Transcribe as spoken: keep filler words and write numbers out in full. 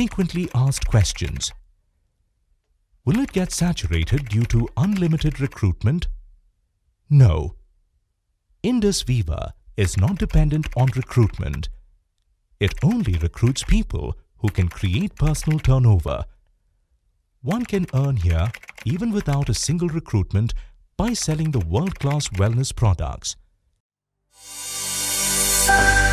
Frequently asked questions. Will it get saturated due to unlimited recruitment? No. Indus Viva is not dependent on recruitment. It only recruits people who can create personal turnover. One can earn here even without a single recruitment by selling the world-class wellness products.